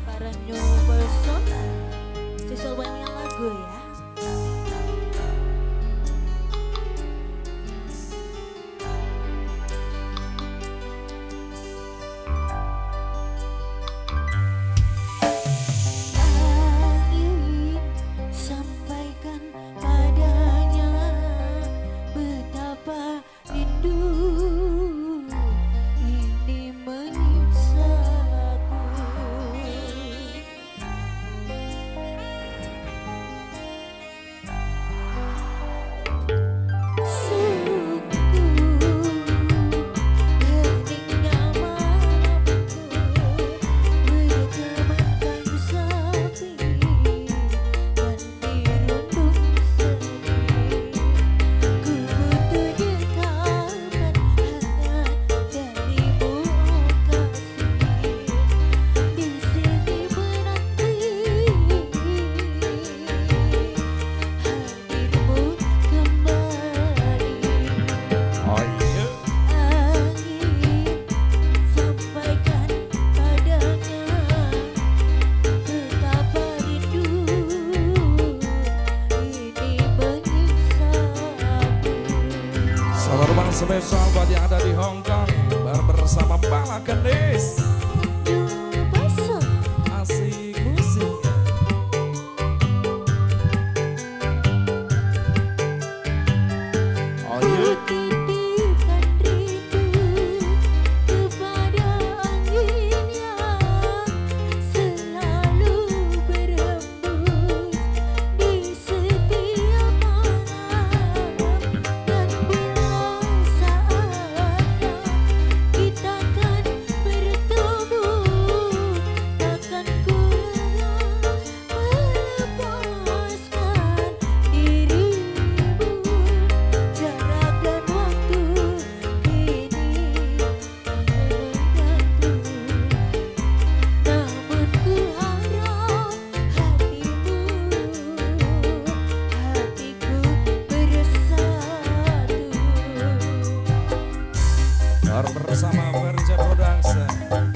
para new personal. Sesuai banyak lagu ya. Spesial buat yang ada di Hong Kong bersama Bala Gendis. Asik musik. Oh yeah. Bersama Verja Production.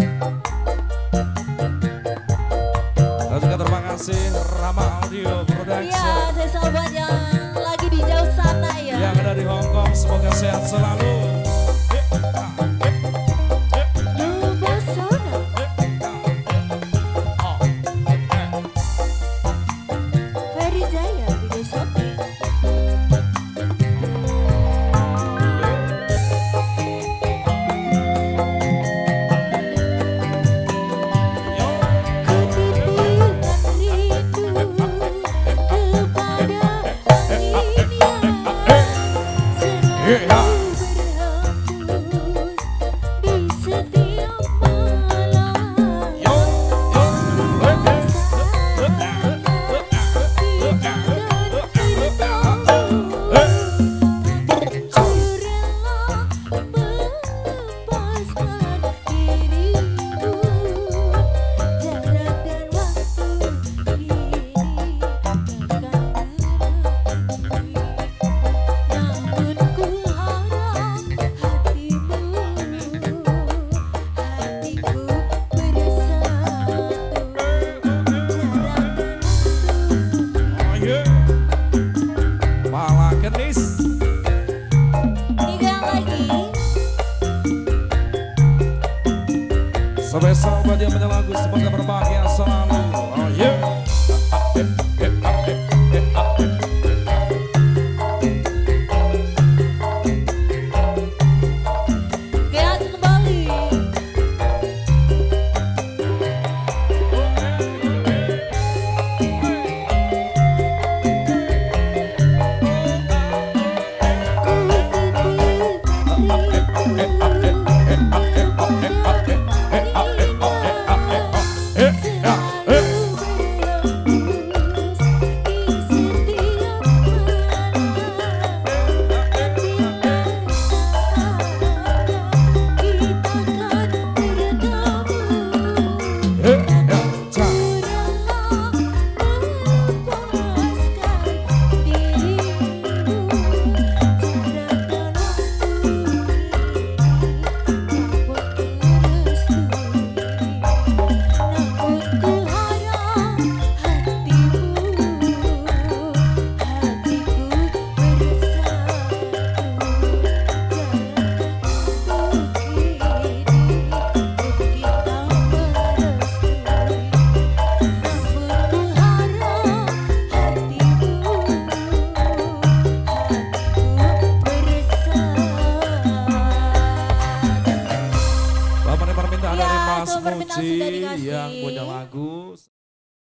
Dan juga terima kasih Rama Audio Production. Iya, saya sahabat yang lagi di jauh sana ya. Yang ada di Hong Kong, semoga sehat selalu. Spesial buat yang menyelagu, semoga berbahagia selalu. Oh yeah. Yeah. sudah dikasih. yang punya lagu.